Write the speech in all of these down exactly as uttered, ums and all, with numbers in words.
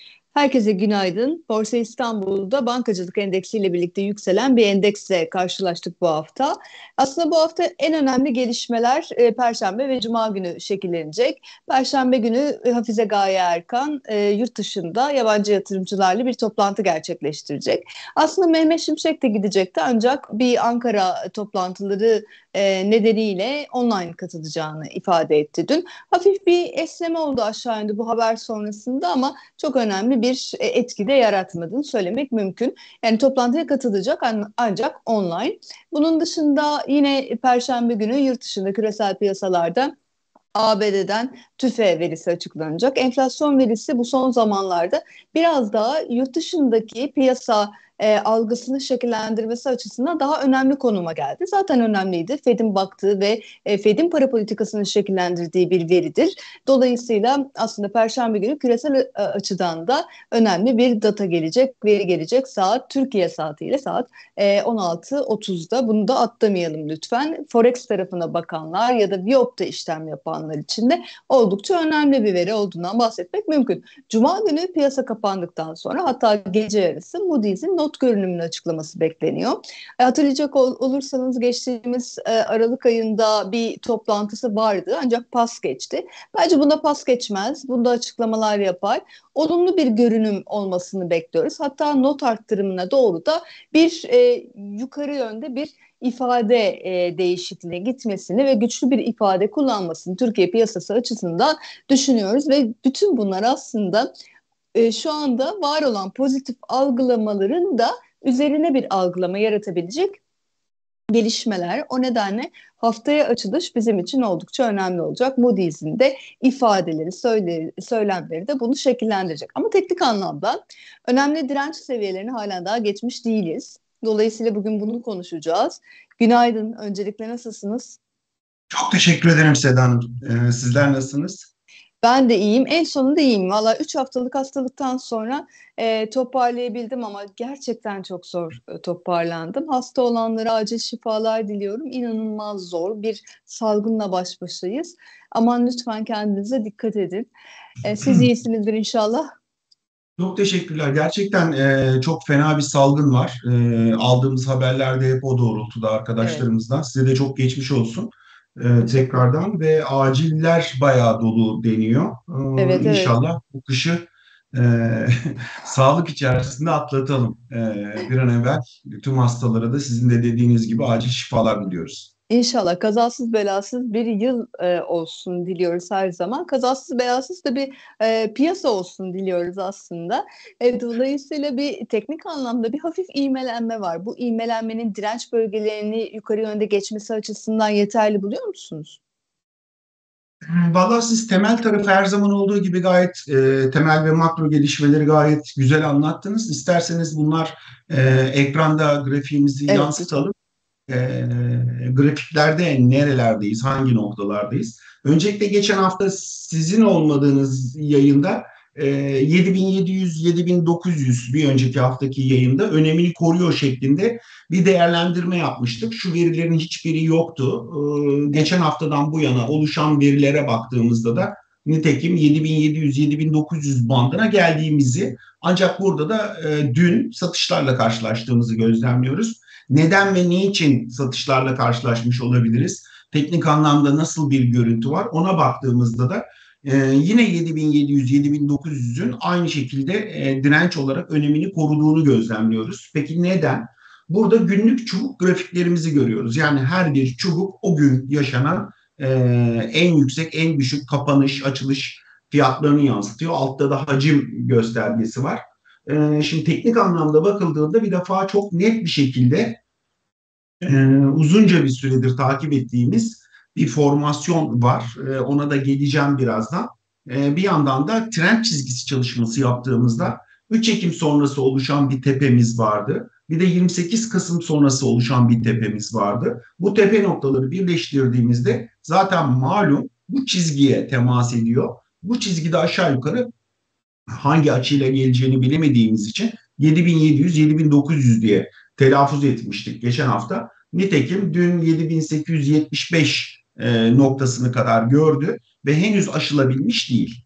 Herkese günaydın. Borsa İstanbul'da bankacılık endeksiyle birlikte yükselen bir endeksle karşılaştık bu hafta. Aslında bu hafta en önemli gelişmeler e, Perşembe ve Cuma günü şekillenecek. Perşembe günü e, Hafize Gaye Erkan e, yurt dışında yabancı yatırımcılarla bir toplantı gerçekleştirecek. Aslında Mehmet Şimşek de gidecekti ancak bir Ankara toplantıları e, nedeniyle online katılacağını ifade etti dün. Hafif bir esneme oldu aşağı yönlü bu haber sonrasında ama çok önemli bir e, etki de yaratmadığını söylemek mümkün. Yani toplantıya katılacak ancak online. Bunun dışında yine Perşembe günü yurt dışında küresel piyasalarda A B D'den TÜFE verisi açıklanacak. Enflasyon verisi bu son zamanlarda biraz daha yurt dışındaki piyasa e, algısını şekillendirmesi açısından daha önemli konuma geldi. Zaten önemliydi. Fed'in baktığı ve e, Fed'in para politikasını şekillendirdiği bir veridir. Dolayısıyla aslında Perşembe günü küresel e, açıdan da önemli bir data gelecek, veri gelecek saat Türkiye saatiyle saat e, on altı otuzda. Bunu da atlamayalım lütfen. Forex tarafına bakanlar ya da Viyop'ta işlem yapanlar için de oldukça önemli bir veri olduğundan bahsetmek mümkün. Cuma günü piyasa kapandıktan sonra hatta gece yarısı Moody's'in not görünümünü açıklaması bekleniyor. E, hatırlayacak ol, olursanız geçtiğimiz e, Aralık ayında bir toplantısı vardı ancak pas geçti. Bence bunda pas geçmez. Bunda açıklamalar yapar. Olumlu bir görünüm olmasını bekliyoruz. Hatta not arttırımına doğru da bir e, yukarı yönde bir ifade e, değişikliğine gitmesini ve güçlü bir ifade kullanmasını Türkiye piyasası açısından düşünüyoruz ve bütün bunlar aslında e, şu anda var olan pozitif algılamaların da üzerine bir algılama yaratabilecek gelişmeler. O nedenle haftaya açılış bizim için oldukça önemli olacak. Moody's'in de ifadeleri, söyle, söylemleri de bunu şekillendirecek. Ama teknik anlamda önemli direnç seviyelerini hala daha geçmiş değiliz. Dolayısıyla bugün bunu konuşacağız. Günaydın. Öncelikle nasılsınız? Çok teşekkür ederim Seda Hanım. Ee, sizler nasılsınız? Ben de iyiyim. En sonunda iyiyim. Valla üç haftalık hastalıktan sonra e, toparlayabildim ama gerçekten çok zor e, toparlandım. Hasta olanlara acil şifalar diliyorum. İnanılmaz zor bir salgınla baş başayız. Aman lütfen kendinize dikkat edin. E, siz iyisinizdir inşallah. Çok teşekkürler. Gerçekten e, çok fena bir salgın var. E, aldığımız haberlerde hep o doğrultuda Evet, arkadaşlarımızdan. Size de çok geçmiş olsun e, tekrardan ve aciller bayağı dolu deniyor. E, evet, evet. İnşallah bu kışı e, sağlık içerisinde atlatalım. E, bir an evvel tüm hastalara da sizin de dediğiniz gibi acil şifalar diliyoruz. İnşallah kazasız belasız bir yıl e, olsun diliyoruz her zaman. Kazasız belasız da bir e, piyasa olsun diliyoruz aslında. E, dolayısıyla bir teknik anlamda bir hafif ivmelenme var. Bu ivmelenmenin direnç bölgelerini yukarı yönde geçmesi açısından yeterli buluyor musunuz? Vallahi siz temel tarafı her zaman olduğu gibi gayet e, temel ve makro gelişmeleri gayet güzel anlattınız. İsterseniz bunlar e, ekranda grafiğimizi Evet, lütfen. yansıtalım. E, Grafiklerde nerelerdeyiz, hangi noktalardayız? Öncelikle geçen hafta sizin olmadığınız yayında e, yedi bin yedi yüz yedi bin dokuz yüz bir önceki haftaki yayında önemini koruyor şeklinde bir değerlendirme yapmıştık. Şu verilerin hiçbiri yoktu. E, Evet. geçen haftadan bu yana oluşan verilere baktığımızda da nitekim yedi bin yedi yüz yedi bin dokuz yüz bandına geldiğimizi ancak burada da e, dün satışlarla karşılaştığımızı gözlemliyoruz. Neden ve niçin satışlarla karşılaşmış olabiliriz? Teknik anlamda nasıl bir görüntü var? Ona baktığımızda da e, yine yedi bin yedi yüz yedi bin dokuz yüzün aynı şekilde e, direnç olarak önemini koruduğunu gözlemliyoruz. Peki neden? Burada günlük çubuk grafiklerimizi görüyoruz. Yani her bir çubuk o gün yaşanan e, en yüksek, en düşük kapanış, açılış fiyatlarını yansıtıyor. Altta da hacim göstergesi var. E, şimdi teknik anlamda bakıldığında bir defa çok net bir şekilde e, uzunca bir süredir takip ettiğimiz bir formasyon var. E, ona da geleceğim birazdan. E, bir yandan da trend çizgisi çalışması yaptığımızda üç Ekim sonrası oluşan bir tepemiz vardı. Bir de yirmi sekiz Kasım sonrası oluşan bir tepemiz vardı. Bu tepe noktaları birleştirdiğimizde zaten malum bu çizgiye temas ediyor. Bu çizgide aşağı yukarı hangi açıyla geleceğini bilemediğimiz için yedi bin yedi yüz yedi bin dokuz yüz diye telaffuz etmiştik geçen hafta. Nitekim dün yedi bin sekiz yüz yetmiş beş e, noktasını kadar gördü ve henüz aşılabilmiş değil.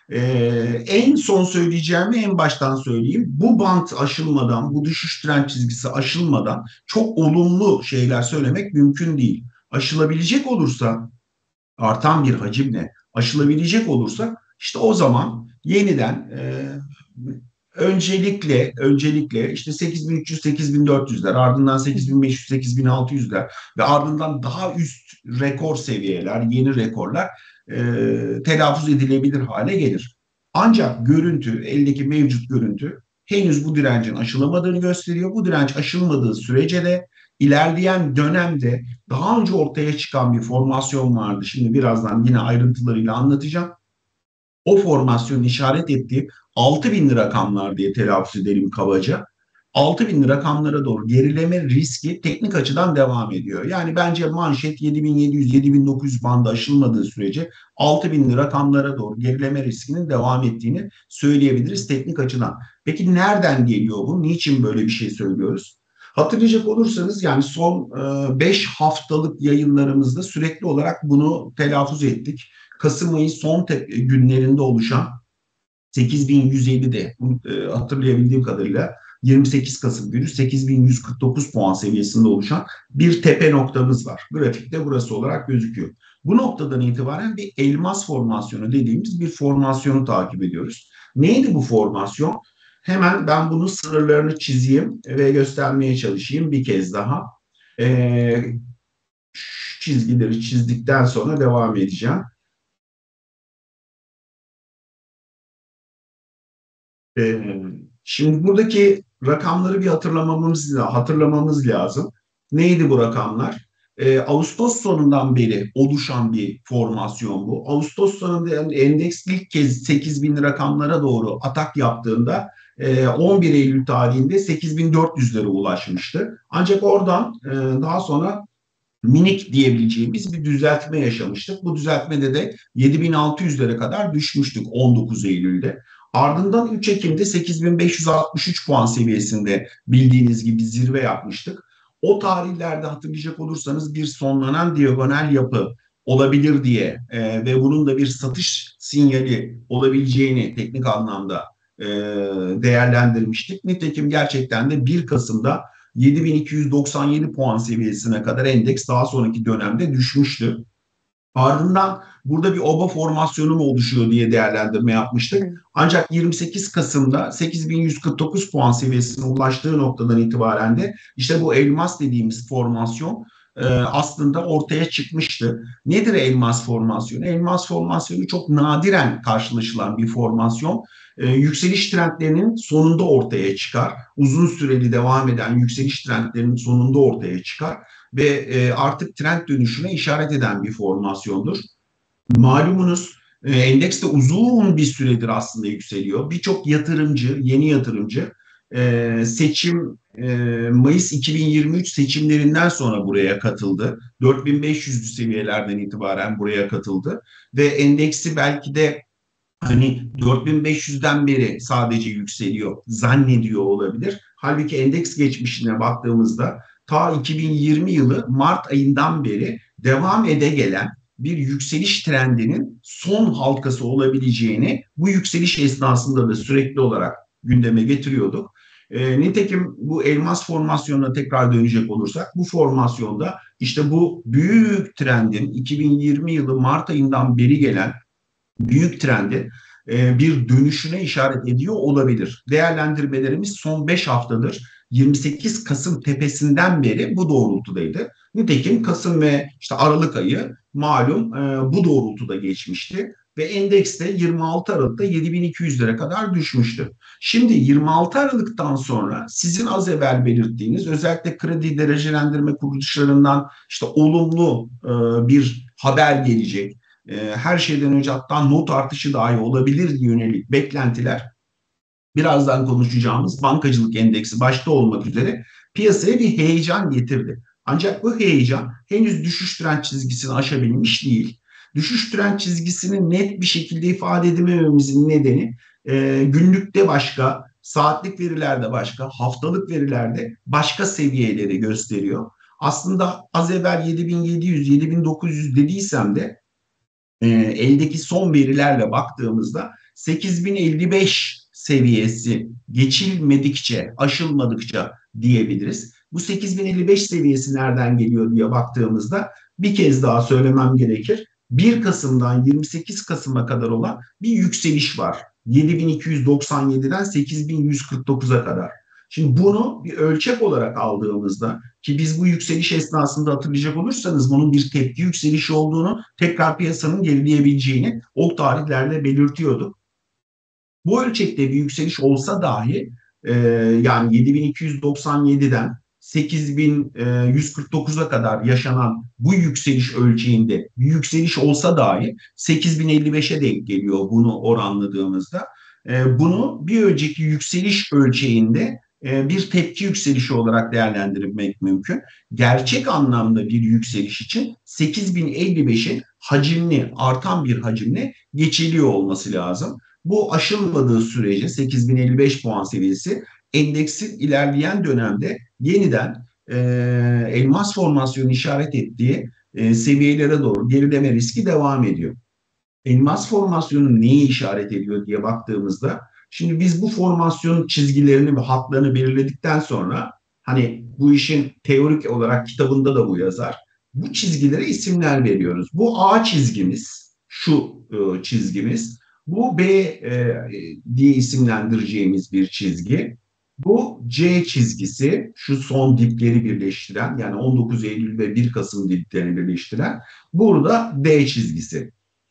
Ee, En son söyleyeceğimi en baştan söyleyeyim. Bu bant aşılmadan, bu düşüş trend çizgisi aşılmadan çok olumlu şeyler söylemek mümkün değil. Aşılabilecek olursa, artan bir hacimle aşılabilecek olursa, işte o zaman yeniden e, öncelikle öncelikle işte sekiz bin üç yüz sekiz bin dört yüzler, ardından sekiz bin beş yüz sekiz bin altı yüzler ve ardından daha üst rekor seviyeler, yeni rekorlar e, telaffuz edilebilir hale gelir. Ancak görüntü, eldeki mevcut görüntü henüz bu direncin aşılamadığını gösteriyor. Bu direnç aşılmadığı sürece de ilerleyen dönemde daha önce ortaya çıkan bir formasyon vardı. Şimdi birazdan yine ayrıntılarıyla anlatacağım. O formasyonun işaret ettiği altı binli rakamlar diye telaffuz edelim kabaca. altı binli rakamlara doğru gerileme riski teknik açıdan devam ediyor. Yani bence manşet yedi bin yedi yüz yedi bin dokuz yüz bandı aşılmadığı sürece altı binli rakamlara doğru gerileme riskinin devam ettiğini söyleyebiliriz teknik açıdan. Peki nereden geliyor bu? Niçin böyle bir şey söylüyoruz? Hatırlayacak olursanız yani son beş haftalık yayınlarımızda sürekli olarak bunu telaffuz ettik. Kasım ayı son günlerinde oluşan sekiz bin yüz ellide e, hatırlayabildiğim kadarıyla yirmi sekiz Kasım günü sekiz bin yüz kırk dokuz puan seviyesinde oluşan bir tepe noktamız var. Grafikte burası olarak gözüküyor. Bu noktadan itibaren bir elmas formasyonu dediğimiz bir formasyonu takip ediyoruz. Neydi bu formasyon? Hemen ben bunun sınırlarını çizeyim ve göstermeye çalışayım bir kez daha. Ee, Çizgileri çizdikten sonra devam edeceğim. Ee, Şimdi buradaki rakamları bir hatırlamamız, hatırlamamız lazım. Neydi bu rakamlar? Ee, Ağustos sonundan beri oluşan bir formasyon bu. Ağustos sonunda yani endeks ilk kez sekiz bin rakamlara doğru atak yaptığında e, on bir Eylül tarihinde sekiz bin dört yüzlere ulaşmıştı. Ancak oradan e, daha sonra minik diyebileceğimiz bir düzeltme yaşamıştık. Bu düzeltmede de yedi bin altı yüzlere kadar düşmüştük on dokuz Eylül'de. Ardından üç Ekim'de sekiz bin beş yüz altmış üç puan seviyesinde bildiğiniz gibi zirve yapmıştık. O tarihlerde hatırlayacak olursanız bir sonlanan diagonal yapı olabilir diye e, ve bunun da bir satış sinyali olabileceğini teknik anlamda e, değerlendirmiştik. Nitekim gerçekten de bir Kasım'da yedi bin iki yüz doksan yedi puan seviyesine kadar endeks daha sonraki dönemde düşmüştü. Ardından burada bir oba formasyonu mu oluşuyor diye değerlendirme yapmıştık. Ancak yirmi sekiz Kasım'da sekiz bin yüz kırk dokuz puan seviyesine ulaştığı noktadan itibaren de işte bu elmas dediğimiz formasyon e, aslında ortaya çıkmıştı. Nedir elmas formasyonu? Elmas formasyonu çok nadiren karşılaşılan bir formasyon. E, yükseliş trendlerinin sonunda ortaya çıkar. Uzun süreli devam eden yükseliş trendlerinin sonunda ortaya çıkar ve e, artık trend dönüşüne işaret eden bir formasyondur. Malumunuz e, endeks de uzun bir süredir aslında yükseliyor. Birçok yatırımcı, yeni yatırımcı e, seçim e, Mayıs iki bin yirmi üç seçimlerinden sonra buraya katıldı. dört bin beş yüzlü seviyelerden itibaren buraya katıldı ve endeksi belki de hani dört bin beş yüzden beri sadece yükseliyor zannediyor olabilir. Halbuki endeks geçmişine baktığımızda ta iki bin yirmi yılı Mart ayından beri devam ede gelen bir yükseliş trendinin son halkası olabileceğini bu yükseliş esnasında da sürekli olarak gündeme getiriyorduk. E, nitekim bu elmas formasyonuna tekrar dönecek olursak bu formasyonda işte bu büyük trendin iki bin yirmi yılı Mart ayından beri gelen büyük trendi e, bir dönüşüne işaret ediyor olabilir. Değerlendirmelerimiz son beş haftadır yirmi sekiz Kasım tepesinden beri bu doğrultudaydı. Nitekim Kasım ve işte Aralık ayı malum e, bu doğrultuda geçmişti ve endeks de yirmi altı Aralık'ta yedi bin iki yüzlere kadar düşmüştü. Şimdi yirmi altı Aralık'tan sonra sizin az evvel belirttiğiniz özellikle kredi derecelendirme kuruluşlarından işte olumlu e, bir haber gelecek. Her şeyden önce hatta not artışı dahi olabilir yönelik beklentiler birazdan konuşacağımız bankacılık endeksi başta olmak üzere piyasaya bir heyecan getirdi. Ancak bu heyecan henüz düşüş trend çizgisini aşabilmiş değil. Düşüş trend çizgisini net bir şekilde ifade edemememizin nedeni e, günlükte başka, saatlik verilerde başka, haftalık verilerde başka seviyeleri gösteriyor. Aslında az evvel yedi bin yedi yüz yedi bin dokuz yüz dediysem de e, eldeki son verilerle baktığımızda sekiz bin elli beş seviyesi geçilmedikçe, aşılmadıkça diyebiliriz. Bu sekiz bin elli beş seviyesi nereden geliyor diye baktığımızda bir kez daha söylemem gerekir. bir Kasım'dan yirmi sekiz Kasım'a kadar olan bir yükseliş var. yedi bin iki yüz doksan yediden sekiz bin yüz kırk dokuza kadar. Şimdi bunu bir ölçek olarak aldığımızda, ki biz bu yükseliş esnasında hatırlayacak olursanız bunun bir tepki yükselişi olduğunu, tekrar piyasanın gerileyebileceğini o tarihlerde belirtiyorduk. Bu ölçekte bir yükseliş olsa dahi e, yani yedi bin iki yüz doksan yediden sekiz bin yüz kırk dokuza kadar yaşanan bu yükseliş ölçeğinde bir yükseliş olsa dahi sekiz bin elli beşe denk geliyor bunu oranladığımızda. E, bunu bir önceki yükseliş ölçeğinde e, bir tepki yükselişi olarak değerlendirmek mümkün. Gerçek anlamda bir yükseliş için sekiz bin elli beşin hacimli, artan bir hacimle geçiliyor olması lazım. Bu aşılmadığı sürece sekiz bin elli beş puan seviyesi endeksin ilerleyen dönemde yeniden e, elmas formasyonu işaret ettiği e, seviyelere doğru gerileme riski devam ediyor. Elmas formasyonu neyi işaret ediyor diye baktığımızda, şimdi biz bu formasyon çizgilerini ve hatlarını belirledikten sonra, hani bu işin teorik olarak kitabında da bu yazar, bu çizgilere isimler veriyoruz. Bu A çizgimiz, şu e, çizgimiz, bu B e, diye isimlendireceğimiz bir çizgi. Bu C çizgisi, şu son dipleri birleştiren, yani on dokuz Eylül ve bir Kasım diplerini birleştiren. Burada D çizgisi.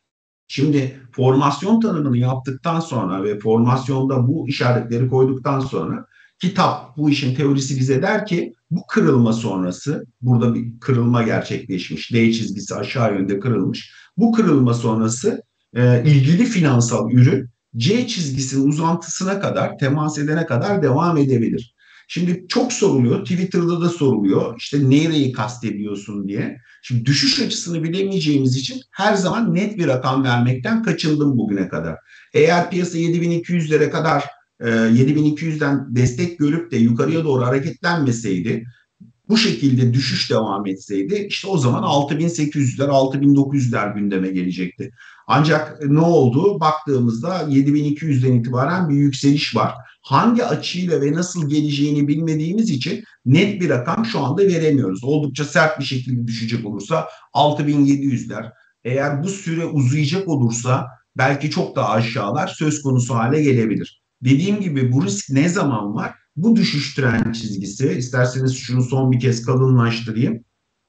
Şimdi formasyon tanımını yaptıktan sonra ve formasyonda bu işaretleri koyduktan sonra kitap, bu işin teorisi bize der ki bu kırılma sonrası, burada bir kırılma gerçekleşmiş. D çizgisi aşağı yönde kırılmış. Bu kırılma sonrası e, ilgili finansal ürün C çizgisinin uzantısına kadar, temas edene kadar devam edebilir. Şimdi çok soruluyor, Twitter'da da soruluyor, işte nereyi kastediyorsun diye. Şimdi düşüş açısını bilemeyeceğimiz için her zaman net bir rakam vermekten kaçındım bugüne kadar. Eğer piyasa yedi bin iki yüzlere kadar, yedi bin iki yüzden destek görüp de yukarıya doğru hareketlenmeseydi, bu şekilde düşüş devam etseydi, işte o zaman altı bin sekiz yüzler, altı bin dokuz yüzler gündeme gelecekti. Ancak ne oldu? Baktığımızda yedi bin iki yüzden itibaren bir yükseliş var. Hangi açıyla ve nasıl geleceğini bilmediğimiz için net bir rakam şu anda veremiyoruz. Oldukça sert bir şekilde düşecek olursa altı bin yedi yüzler, eğer bu süre uzayacak olursa belki çok daha aşağılar söz konusu hale gelebilir. Dediğim gibi bu risk ne zaman var? Bu düşüş trend çizgisi, isterseniz şunu son bir kez kalınlaştırayım,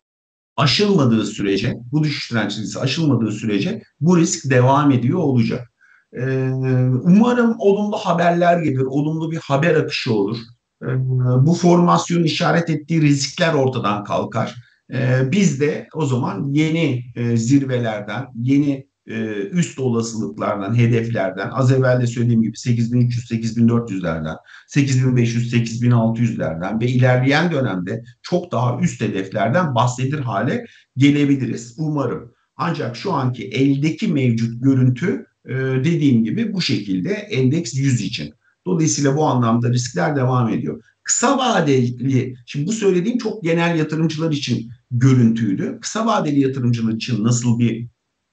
aşılmadığı sürece, bu düşüş trend çizgisi aşılmadığı sürece bu risk devam ediyor olacak. Ee, umarım olumlu haberler gelir, olumlu bir haber akışı olur. Ee, bu formasyonun işaret ettiği riskler ortadan kalkar. Ee, biz de o zaman yeni e, zirvelerden, yeni e, üst olasılıklardan, hedeflerden, az evvel de söylediğim gibi sekiz bin üç yüz sekiz bin dört yüzlerden, sekiz bin beş yüz sekiz bin altı yüzlerden ve ilerleyen dönemde çok daha üst hedeflerden bahsedir hale gelebiliriz umarım. Ancak şu anki eldeki mevcut görüntü e, dediğim gibi bu şekilde endeks yüz için. Dolayısıyla bu anlamda riskler devam ediyor. Kısa vadeli, şimdi bu söylediğim çok genel yatırımcılar için görüntüydü. Kısa vadeli yatırımcılar için nasıl bir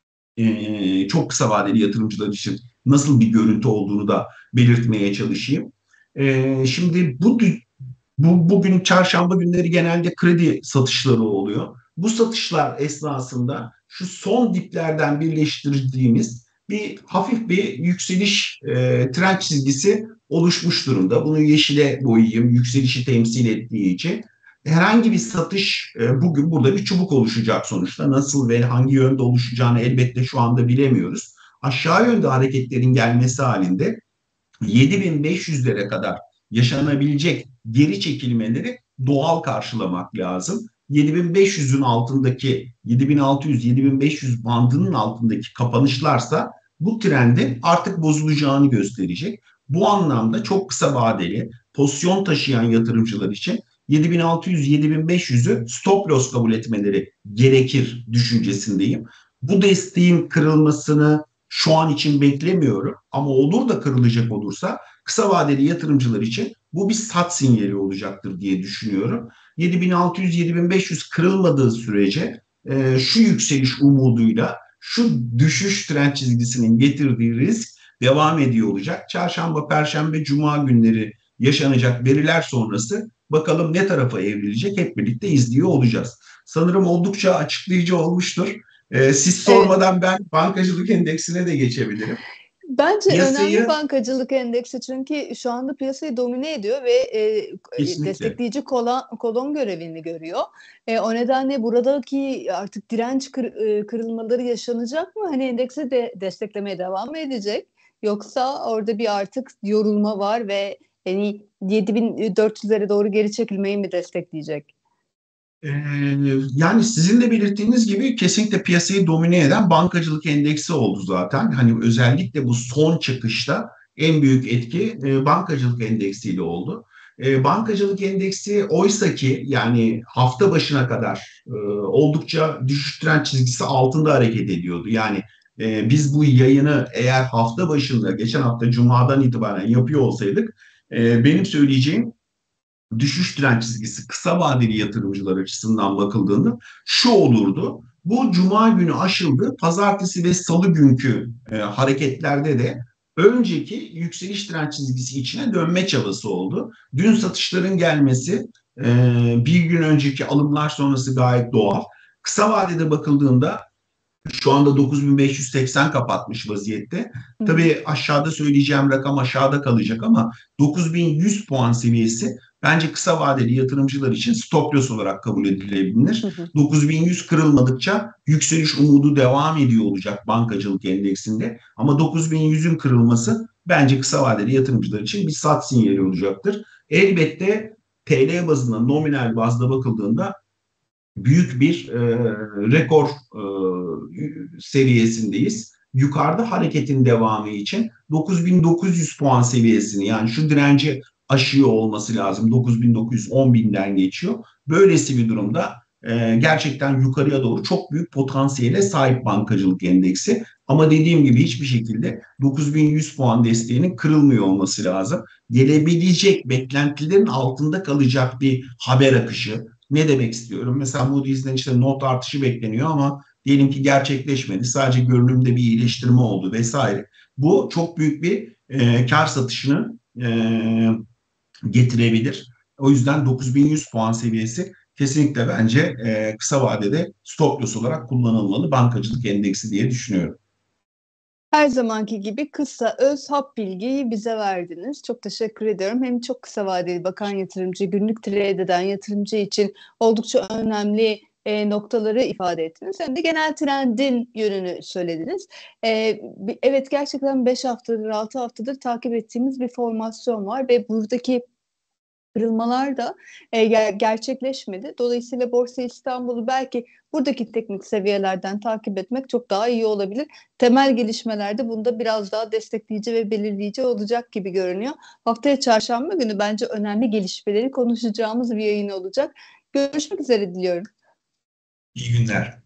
e, çok kısa vadeli yatırımcılar için nasıl bir görüntü olduğunu da belirtmeye çalışayım. E, şimdi bu, bu bugün çarşamba günleri genelde kredi satışları oluyor. Bu satışlar esnasında şu son diplerden birleştirdiğimiz bir hafif bir yükseliş e, trend çizgisi oluşmuş durumda. Bunu yeşile boyayayım, yükselişi temsil ettiği için. Herhangi bir satış e, bugün burada bir çubuk oluşacak sonuçta. Nasıl ve hangi yönde oluşacağını elbette şu anda bilemiyoruz. Aşağı yönde hareketlerin gelmesi halinde yedi bin beş yüzlere kadar yaşanabilecek geri çekilmeleri doğal karşılamak lazım. yedi bin beş yüzün altındaki yedi bin altı yüz yedi bin beş yüz bandının altındaki kapanışlarsa bu trendin artık bozulacağını gösterecek. Bu anlamda çok kısa vadeli pozisyon taşıyan yatırımcılar için yedi bin altı yüz yedi bin beş yüzü stop loss kabul etmeleri gerekir düşüncesindeyim. Bu desteğin kırılmasını şu an için beklemiyorum ama olur da kırılacak olursa kısa vadeli yatırımcılar için bu bir sat sinyali olacaktır diye düşünüyorum. yedi bin altı yüz yedi bin beş yüz kırılmadığı sürece e, şu yükseliş umuduyla şu düşüş trend çizgisinin getirdiği risk devam ediyor olacak. Çarşamba, Perşembe, Cuma günleri yaşanacak veriler sonrası bakalım ne tarafa evrilecek, hep birlikte izliyor olacağız. Sanırım oldukça açıklayıcı olmuştur. Ee, siz Evet. sormadan ben bankacılık endeksine de geçebilirim. Bence önemli Piyasayı bankacılık endeksi çünkü şu anda piyasayı domine ediyor ve e, kesinlikle. destekleyici kolon, kolon görevini görüyor. E, o nedenle buradaki artık direnç kır, e, kırılmaları yaşanacak mı? Hani endeksi de desteklemeye devam mı edecek? Yoksa orada bir artık yorulma var ve yani yedi bin dört yüzlere doğru geri çekilmeyi mi destekleyecek? Ee, Yani sizin de belirttiğiniz gibi kesinlikle piyasayı domine eden bankacılık endeksi oldu zaten. Hani özellikle bu son çıkışta en büyük etki e, bankacılık endeksiyle oldu. E, bankacılık endeksi oysa ki yani hafta başına kadar e, oldukça düşüş trend çizgisi altında hareket ediyordu. Yani e, biz bu yayını eğer hafta başında geçen hafta Cuma'dan itibaren yapıyor olsaydık e, benim söyleyeceğim düşüş trend çizgisi kısa vadeli yatırımcılar açısından bakıldığında şu olurdu. Bu cuma günü aşıldı. Pazartesi ve salı günkü e, hareketlerde de önceki yükseliş trend çizgisi içine dönme çabası oldu. Dün satışların gelmesi e, bir gün önceki alımlar sonrası gayet doğal. Kısa vadede bakıldığında şu anda dokuz bin beş yüz seksen kapatmış vaziyette. Hı hı. Tabii aşağıda söyleyeceğim rakam aşağıda kalacak ama dokuz bin yüz puan seviyesi bence kısa vadeli yatırımcılar için stop loss olarak kabul edilebilir. Hı hı. dokuz bin yüz kırılmadıkça yükseliş umudu devam ediyor olacak bankacılık endeksinde. Ama dokuz bin yüzün kırılması bence kısa vadeli yatırımcılar için bir sat sinyali olacaktır. Elbette T L bazında nominal bazda bakıldığında büyük bir e, rekor e, seviyesindeyiz. Yukarıda hareketin devamı için dokuz bin dokuz yüz puan seviyesini yani şu direnci aşıyor olması lazım. dokuz bin dokuz yüz on binden geçiyor. Böylesi bir durumda e, gerçekten yukarıya doğru çok büyük potansiyele sahip bankacılık endeksi. Ama dediğim gibi hiçbir şekilde dokuz bin yüz puan desteğinin kırılmıyor olması lazım. Gelebilecek beklentilerin altında kalacak bir haber akışı, ne demek istiyorum? Mesela Moody's'den işte not artışı bekleniyor ama diyelim ki gerçekleşmedi. Sadece görünümde bir iyileştirme oldu vesaire. Bu çok büyük bir e, kar satışını e, getirebilir. O yüzden dokuz bin yüz puan seviyesi kesinlikle bence e, kısa vadede stop loss olarak kullanılmalı bankacılık endeksi diye düşünüyorum. Her zamanki gibi kısa, öz, hap bilgiyi bize verdiniz. Çok teşekkür ediyorum. Hem çok kısa vadeli bakan yatırımcı, günlük trade eden yatırımcı için oldukça önemli e, noktaları ifade ettiniz. Hem de genel trendin yönünü söylediniz. E, evet gerçekten beş haftadır, altı haftadır takip ettiğimiz bir formasyon var ve buradaki kırılmalar da e, ger- gerçekleşmedi. Dolayısıyla Borsa İstanbul'u belki buradaki teknik seviyelerden takip etmek çok daha iyi olabilir. Temel gelişmelerde bunda biraz daha destekleyici ve belirleyici olacak gibi görünüyor. Haftaya çarşamba günü bence önemli gelişmeleri konuşacağımız bir yayın olacak. Görüşmek üzere diliyorum. İyi günler.